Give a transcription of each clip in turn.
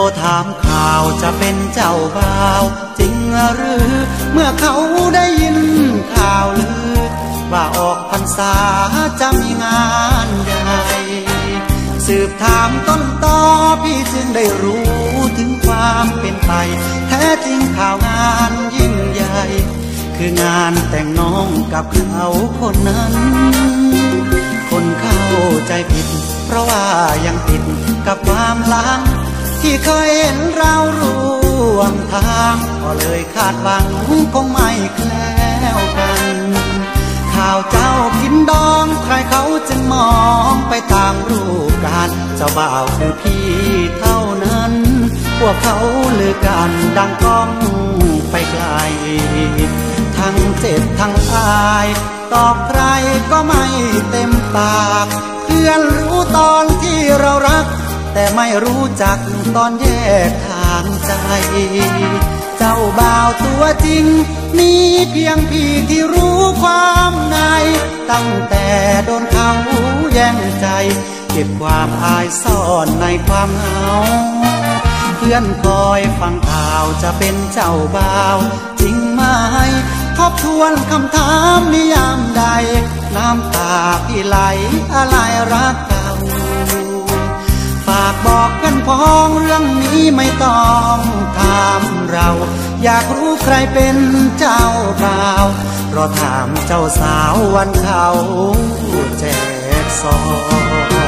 ถามข่าวจะเป็นเจ้าบ่าวจริงหรือเมื่อเขาได้ยินข่าวลือว่าออกพรรษาจะมีงานใหญ่สืบถามต้นตอพี่จึงได้รู้ถึงความเป็นไปแท้จริงข่าวงานยิ่งใหญ่คืองานแต่งน้องกับเขาคนนั้นคนเข้าใจผิดเพราะว่ายังติดกับความหลังที่เคยเห็นเราร่วมทางก็เลยคาดหวังคงไม่แคล้วกันข่าวเจ้ากินดองใครเขาจึงมองไปตามรูปการเจ้าบ่าวคือพี่เท่านั้นพวกเขาลือกันดังก้องไปไกลทั้งเจ็บทั้งอายตอบใครก็ไม่เต็มปากเพื่อนรู้ตอนที่เรารักแต่ไม่รู้จักตอนแยกทางใจเจ้าบ่าวตัวจริงมีเพียงพี่ที่รู้ความในตั้งแต่โดนเขาแย่งใจเก็บความอายซ่อนในความเหงาเพื่อนคอยฟังข่าวจะเป็นเจ้าบ่าวจริงไหมทบทวนคำถามนิยามใดน้ำตาพี่ไหลอะไรรักเก่าฝากบอกกันพ้องเรื่องนี้ไม่ต้องถามเราอยากรู้ใครเป็นเจ้าบ่าวรอถามเจ้าสาววันเขาแจกซอง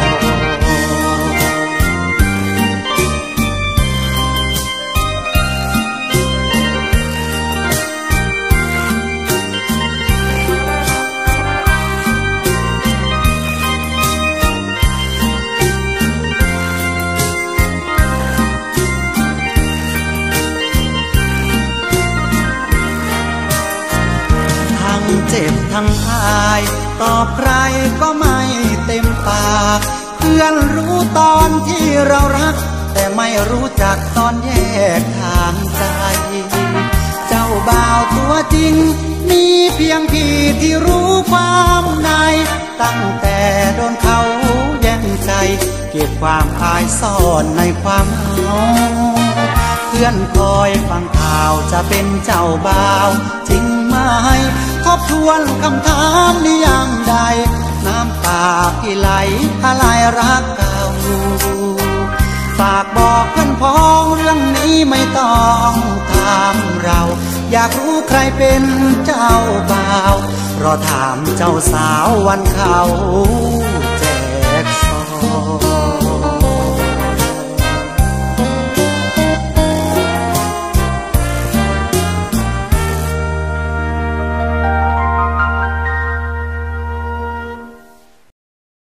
เจ็บทั้งอายตอบใครก็ไม่เต็มปากเพื่อนรู้ตอนที่เรารักแต่ไม่รู้จักตอนแยกทางใจเจ้าบ่าวตัวจริงมีเพียงพี่ที่รู้ความในตั้งแต่โดนเขาแย่งใจเก็บความอายซ่อนในความเหงาเพื่อนคอยฟังข่าวจะเป็นเจ้าบ่าวจริงไหมทบทวนคำถามนิยามใดน้ำตาพี่ไหลอะไรรักเก่าฝากบอกเพื่อนพ้องเรื่องนี้ไม่ต้องถามเราอยากรู้ใครเป็นเจ้าบ่าวรอถามเจ้าสาววันเขา